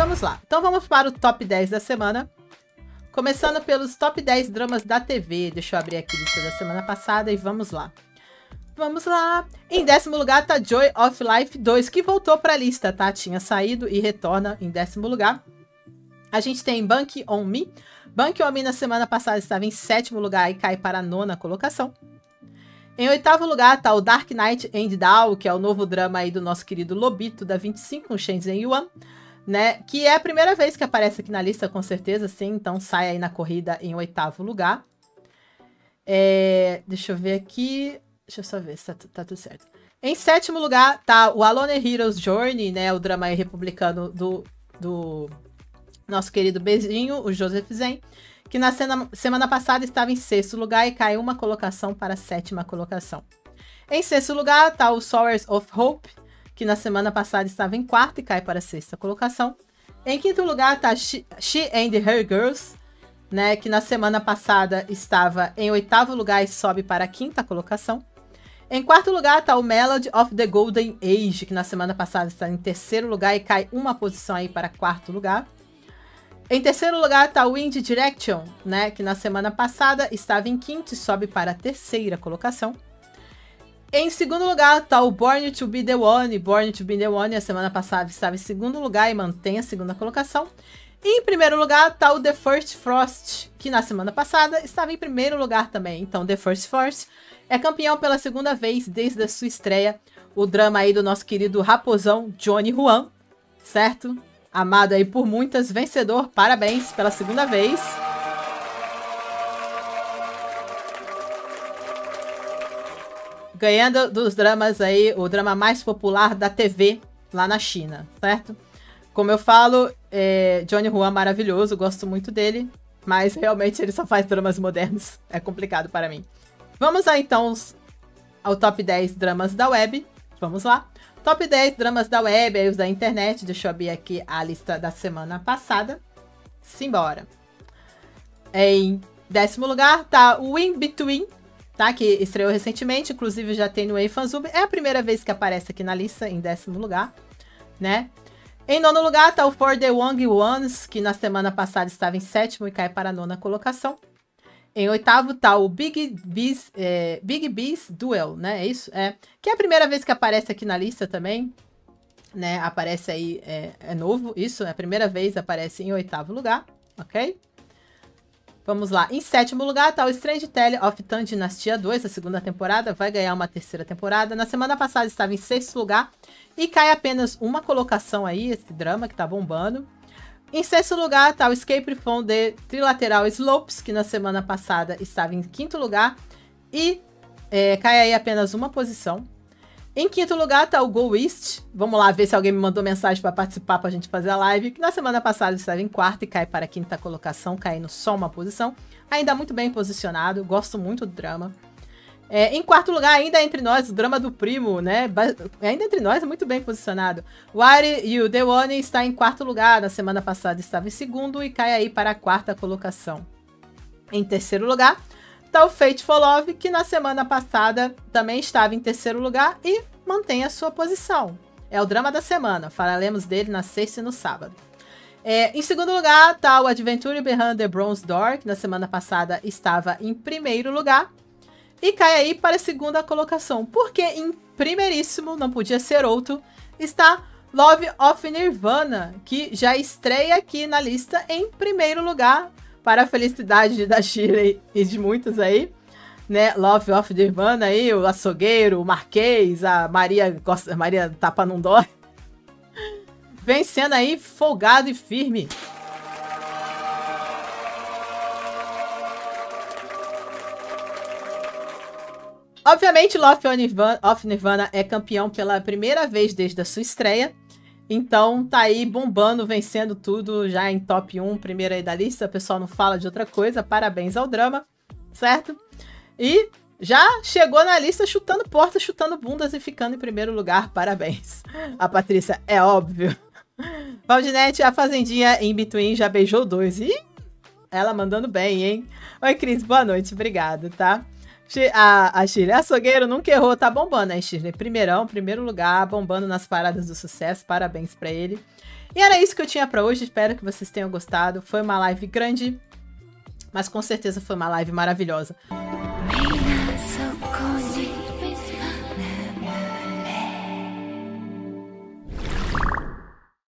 vamos lá. Então vamos para o top 10 da semana. Começando pelos top 10 dramas da TV. Deixa eu abrir aqui a lista da semana passada e vamos lá. Vamos lá. Em 10º lugar tá Joy of Life 2, que voltou para a lista, tá? Tinha saído e retorna em 10º lugar. A gente tem Bank on Me. Bank on Me na semana passada estava em 7º lugar e cai para a 9ª colocação. Em 8º lugar tá o Dark Knight and Dawn, que é o novo drama aí do nosso querido Lobito, da 25, com Shenzhen Yuan, né? Que é a primeira vez que aparece aqui na lista, com certeza, sim. Então sai aí na corrida em 8º lugar. Deixa eu ver aqui. Deixa eu só ver se tá tudo certo. Em 7º lugar tá o Alone Heroes Journey, né? O drama aí republicano do nosso querido beijinho, o Joseph Zen, que na semana passada estava em 6º lugar e caiu uma colocação para a 7ª colocação. Em 6º lugar tá o Sowers of Hope, que na semana passada estava em 4º e cai para a 6ª colocação. Em 5º lugar tá She and Her Girls, né, que na semana passada estava em 8º lugar e sobe para a 5ª colocação. Em 4º lugar tá o Melody of the Golden Age, que na semana passada está em 3º lugar e cai uma posição aí para 4º lugar. Em 3º lugar tá o Wind Direction, né, que na semana passada estava em 5º e sobe para a 3ª colocação. Em 2º lugar tá o Born to be the One. Born to be the One, a semana passada estava em 2º lugar e mantém a 2ª colocação. E em 1º lugar tá o The First Frost, que na semana passada estava em 1º lugar também. Então The First Frost é campeão pela 2ª vez desde a sua estreia. O drama aí do nosso querido raposão Johnny Huan, certo? Amado aí por muitas, vencedor, parabéns pela 2ª vez. Ganhando dos dramas aí, o drama mais popular da TV lá na China, certo? Como eu falo, Johnny Huan maravilhoso, gosto muito dele, mas realmente ele só faz dramas modernos, é complicado para mim. Vamos lá então ao top 10 dramas da web, vamos lá. Top 10 dramas da web, aí os da internet, deixa eu abrir aqui a lista da semana passada. Simbora. Em 10º lugar tá o In Between, tá? Que estreou recentemente, inclusive já tem no Fanzub. É a primeira vez que aparece aqui na lista, em 10º lugar, né? Em 9º lugar tá o For the Young Ones, que na semana passada estava em 7º e cai para a 9ª colocação. Em 8º tá o Big Bees Duel, né? É isso? Que é a primeira vez que aparece aqui na lista também, né? Aparece aí, é novo, isso, é a primeira vez, aparece em 8º lugar, ok? Vamos lá. Em 7º lugar tá o Strange Tale of Tan Dinastia 2, a 2ª temporada, vai ganhar uma 3ª temporada. Na semana passada estava em 6º lugar e cai apenas uma colocação aí, esse drama que tá bombando. Em 6º lugar tá o Escape from the Trilateral Slopes, que na semana passada estava em 5º lugar e cai aí apenas uma posição. Em 5º lugar tá o Go East. Vamos lá ver se alguém me mandou mensagem para participar para a gente fazer a live, que na semana passada estava em 4º e cai para a 5ª colocação, caindo só uma posição. Ainda muito bem posicionado, gosto muito do drama. Em 4º lugar, ainda entre nós, o drama do primo, né? Ainda entre nós, muito bem posicionado. Wire You The One está em 4º lugar. Na semana passada estava em 2º e cai aí para a 4ª colocação. Em 3º lugar, tá o Fateful Love, que na semana passada também estava em 3º lugar e mantém a sua posição. É o drama da semana. Falaremos dele na sexta e no sábado. Em 2º lugar, tá o Adventure Behind the Bronze Door, que na semana passada estava em 1º lugar. E cai aí para a 2ª colocação. Porque em primeiríssimo, não podia ser outro, está Love of Nirvana, que já estreia aqui na lista em 1º lugar, para a felicidade da Shirley e de muitos aí, né? Love of Nirvana aí, o açougueiro, o Marquês, a Maria Tapa Não Dói. Vem sendo aí folgado e firme. Obviamente, Love of Nirvana é campeão pela primeira vez desde a sua estreia. Então, tá aí bombando, vencendo tudo, já em top 1, primeiro aí da lista. O pessoal não fala de outra coisa. Parabéns ao drama, certo? E já chegou na lista chutando portas, chutando bundas e ficando em 1º lugar. Parabéns. A Patrícia, é óbvio. Valdinete, a Fazendinha In Between já beijou 2. Ih, ela mandando bem, hein? Oi, Cris, boa noite. Obrigado, tá? A Shirley, açougueiro nunca errou, tá bombando, hein, Shirley? Primeiro lugar, bombando nas paradas do sucesso, parabéns pra ele. E era isso que eu tinha pra hoje, espero que vocês tenham gostado. Foi uma live grande, mas com certeza foi uma live maravilhosa.